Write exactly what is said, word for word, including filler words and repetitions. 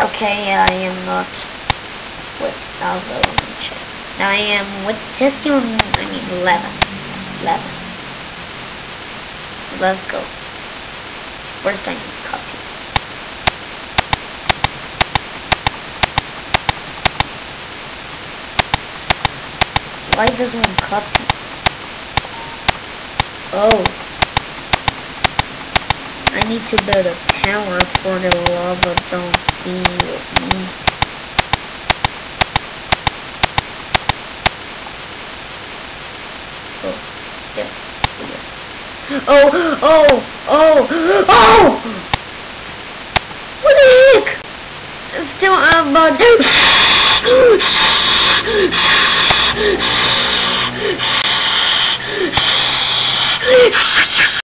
Okay, I am not with Alvo. Let me check. I am with Testion. I mean eleven. Eleven. Let's go. First I need copy. Why does one copy? Oh. I need to build a tower for the lava don't be with me. Oh, yeah, yeah. Oh, oh, oh, oh! What the heck? Still, I'm about to